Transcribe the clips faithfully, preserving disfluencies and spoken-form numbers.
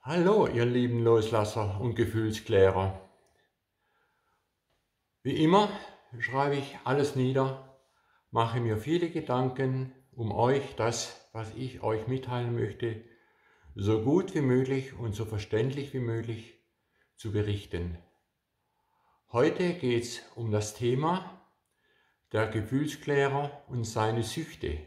Hallo, ihr lieben Loslasser und Gefühlsklärer. Wie immer schreibe ich alles nieder, mache mir viele Gedanken, um euch das, was ich euch mitteilen möchte, so gut wie möglich und so verständlich wie möglich zu berichten. Heute geht es um das Thema der Gefühlsklärer und seine Süchte.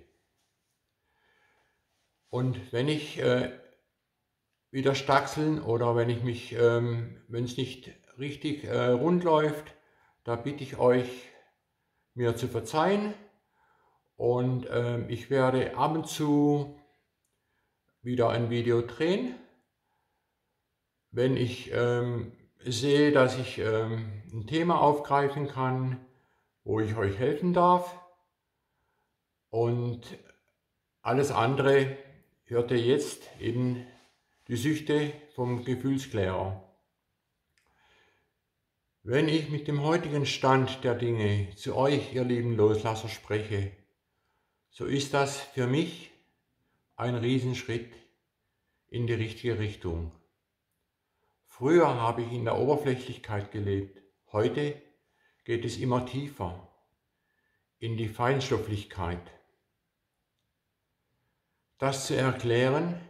Und wenn ich äh, wieder stachseln oder wenn ich mich, ähm, wenn es nicht richtig äh, rund läuft, da bitte ich euch, mir zu verzeihen, und ähm, ich werde ab und zu wieder ein Video drehen, wenn ich ähm, sehe, dass ich ähm, ein Thema aufgreifen kann, wo ich euch helfen darf, und alles andere hört ihr jetzt in die Süchte vom Gefühlsklärer. Wenn ich mit dem heutigen Stand der Dinge zu euch, ihr lieben Loslasser, spreche, so ist das für mich ein Riesenschritt in die richtige Richtung. Früher habe ich in der Oberflächlichkeit gelebt, heute geht es immer tiefer in die Feinstofflichkeit. Das zu erklären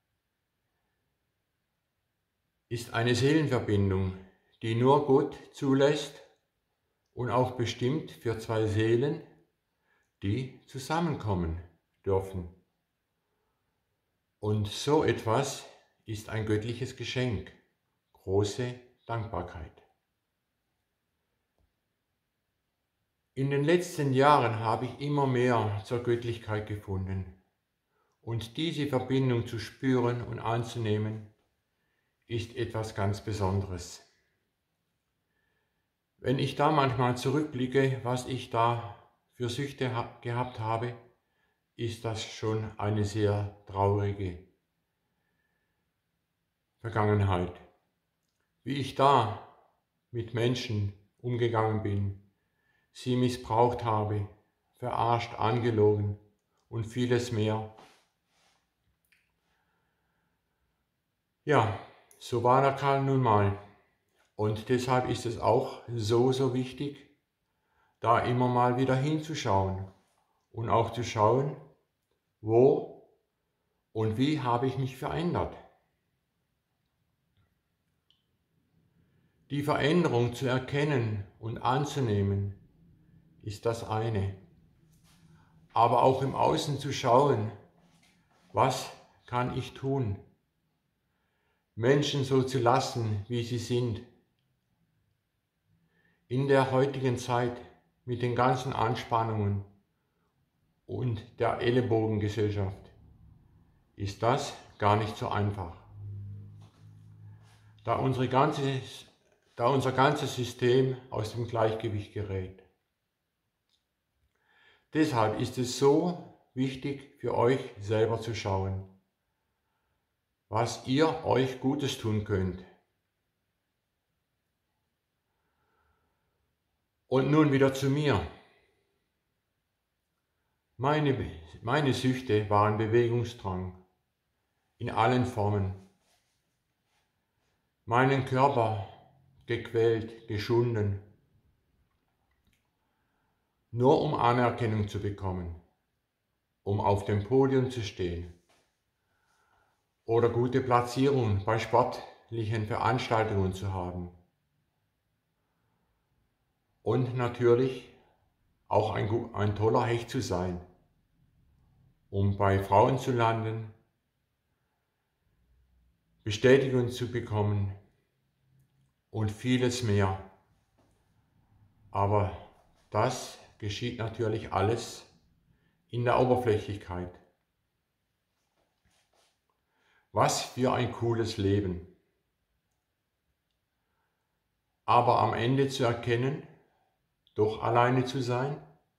ist eine Seelenverbindung, die nur Gott zulässt und auch bestimmt für zwei Seelen, die zusammenkommen dürfen. Und so etwas ist ein göttliches Geschenk, große Dankbarkeit. In den letzten Jahren habe ich immer mehr zur Göttlichkeit gefunden, und diese Verbindung zu spüren und anzunehmen, ist etwas ganz Besonderes. Wenn ich da manchmal zurückblicke, was ich da für Süchte gehabt habe, ist das schon eine sehr traurige Vergangenheit. Wie ich da mit Menschen umgegangen bin, sie missbraucht habe, verarscht, angelogen und vieles mehr. Ja, so war der Kerl nun mal. Und deshalb ist es auch so, so wichtig, da immer mal wieder hinzuschauen und auch zu schauen, wo und wie habe ich mich verändert. Die Veränderung zu erkennen und anzunehmen, ist das eine. Aber auch im Außen zu schauen, was kann ich tun? Menschen so zu lassen, wie sie sind. In der heutigen Zeit mit den ganzen Anspannungen und der Ellenbogengesellschaft ist das gar nicht so einfach. Da, unsere ganze, da unser ganzes System aus dem Gleichgewicht gerät. Deshalb ist es so wichtig für euch selber zu schauen, was ihr euch Gutes tun könnt. Und nun wieder zu mir. Meine, meine Süchte waren Bewegungsdrang in allen Formen. Meinen Körper gequält, geschunden, nur um Anerkennung zu bekommen, um auf dem Podium zu stehen oder gute Platzierungen bei sportlichen Veranstaltungen zu haben. Und natürlich auch ein, ein toller Hecht zu sein, um bei Frauen zu landen, Bestätigung zu bekommen und vieles mehr. Aber das geschieht natürlich alles in der Oberflächlichkeit. Was für ein cooles Leben. Aber am Ende zu erkennen, doch alleine zu sein?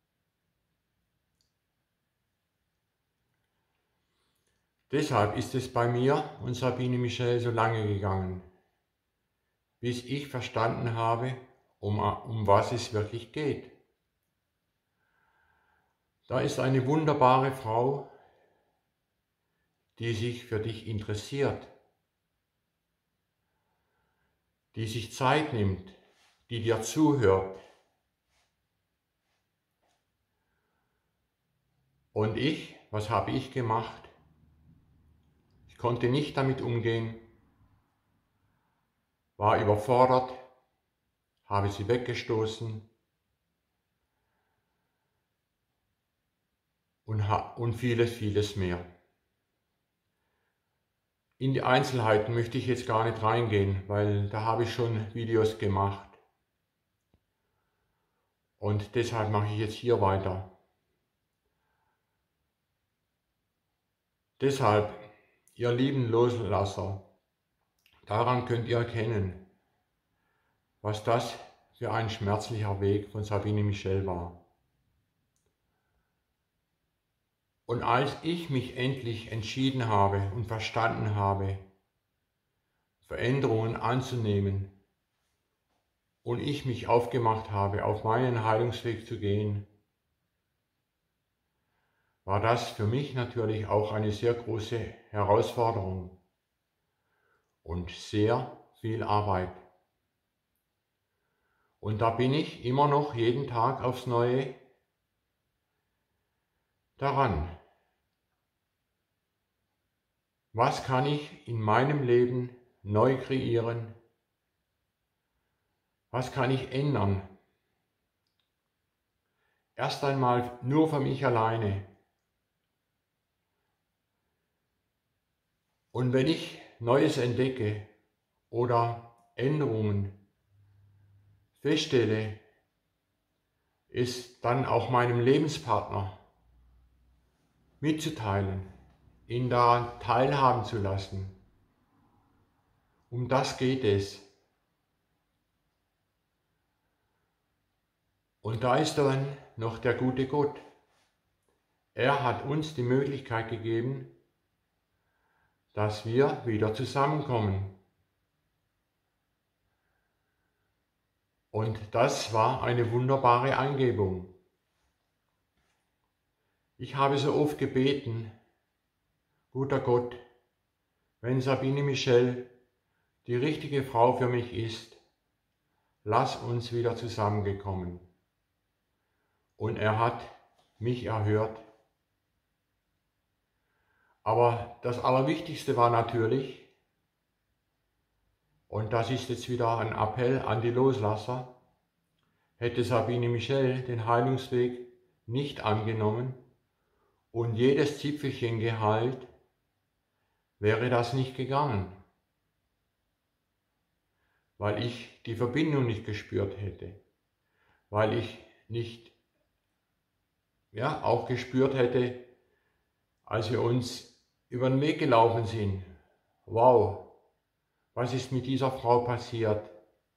Deshalb ist es bei mir und Sabine Michel so lange gegangen, bis ich verstanden habe, um, um was es wirklich geht. Da ist eine wunderbare Frau, die sich für dich interessiert, die sich Zeit nimmt, die dir zuhört. Und ich, was habe ich gemacht? Ich konnte nicht damit umgehen, war überfordert, habe sie weggestoßen und, und vieles, vieles mehr. In die Einzelheiten möchte ich jetzt gar nicht reingehen, weil da habe ich schon Videos gemacht. Und deshalb mache ich jetzt hier weiter. Deshalb, ihr lieben Loslasser, daran könnt ihr erkennen, was das für ein schmerzlicher Weg von Sabine Michel war. Und als ich mich endlich entschieden habe und verstanden habe, Veränderungen anzunehmen und ich mich aufgemacht habe, auf meinen Heilungsweg zu gehen, war das für mich natürlich auch eine sehr große Herausforderung und sehr viel Arbeit. Und da bin ich immer noch jeden Tag aufs Neue daran. Was kann ich in meinem Leben neu kreieren? Was kann ich ändern? Erst einmal nur für mich alleine. Und wenn ich Neues entdecke oder Änderungen feststelle, ist dann auch meinem Lebenspartner mitzuteilen, ihn daran teilhaben zu lassen. Um das geht es. Und da ist dann noch der gute Gott. Er hat uns die Möglichkeit gegeben, dass wir wieder zusammenkommen. Und das war eine wunderbare Eingebung. Ich habe so oft gebeten, guter Gott, wenn Sabine Michel die richtige Frau für mich ist, lass uns wieder zusammengekommen. Und er hat mich erhört. Aber das Allerwichtigste war natürlich, und das ist jetzt wieder ein Appell an die Loslasser, hätte Sabine Michel den Heilungsweg nicht angenommen und jedes Zipfelchen geheilt, wäre das nicht gegangen, weil ich die Verbindung nicht gespürt hätte, weil ich nicht, ja, auch gespürt hätte, als wir uns über den Weg gelaufen sind, wow, was ist mit dieser Frau passiert?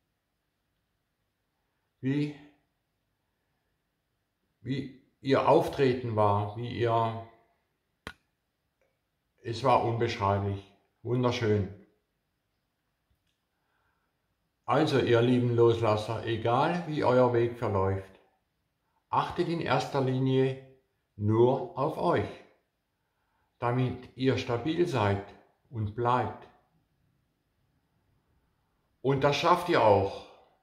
Wie, wie ihr Auftreten war, wie ihr, es war unbeschreiblich, wunderschön. Also ihr lieben Loslasser, egal wie euer Weg verläuft, achtet in erster Linie nur auf euch, damit ihr stabil seid und bleibt. Und das schafft ihr auch.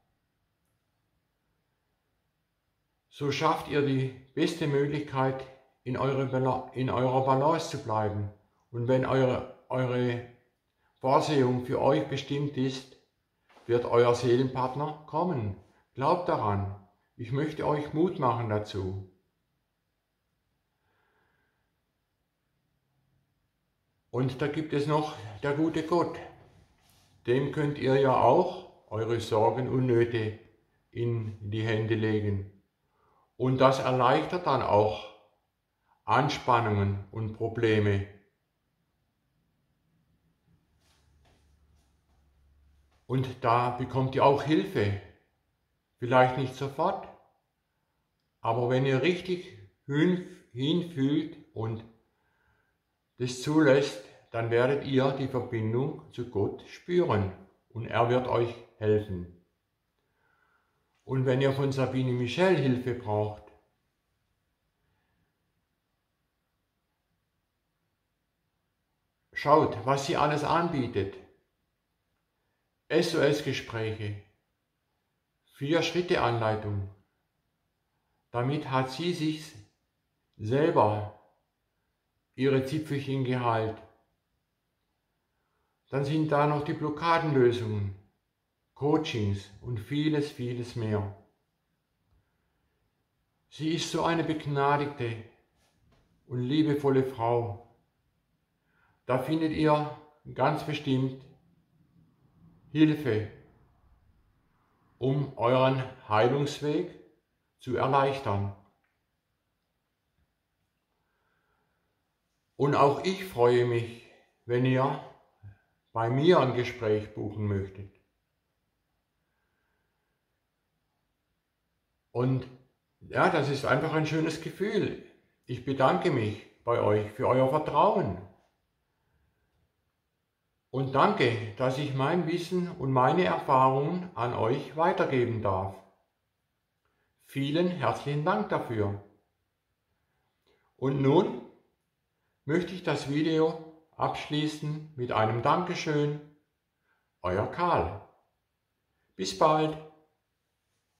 So schafft ihr die beste Möglichkeit, in, eure, in eurer Balance zu bleiben. Und wenn eure, eure Vorsehung für euch bestimmt ist, wird euer Seelenpartner kommen. Glaubt daran. Ich möchte euch Mut machen dazu. Und da gibt es noch der gute Gott. Dem könnt ihr ja auch eure Sorgen und Nöte in die Hände legen. Und das erleichtert dann auch Anspannungen und Probleme. Und da bekommt ihr auch Hilfe. Vielleicht nicht sofort, aber wenn ihr richtig hinfühlt und das zulässt, dann werdet ihr die Verbindung zu Gott spüren und er wird euch helfen. Und wenn ihr von Sabine Michel Hilfe braucht, schaut, was sie alles anbietet. S O S-Gespräche, Vier-Schritte-Anleitung. Damit hat sie sich selber ihre Zipfelchen geheilt. Dann sind da noch die Blockadenlösungen, Coachings und vieles, vieles mehr. Sie ist so eine begnadigte und liebevolle Frau. Da findet ihr ganz bestimmt Hilfe, um euren Heilungsweg zu erleichtern. Und auch ich freue mich, wenn ihr bei mir ein Gespräch buchen möchtet. Und ja, das ist einfach ein schönes Gefühl. Ich bedanke mich bei euch für euer Vertrauen. Und danke, dass ich mein Wissen und meine Erfahrungen an euch weitergeben darf. Vielen herzlichen Dank dafür. Und nun möchte ich das Video abschließen mit einem Dankeschön. Euer Karl. Bis bald.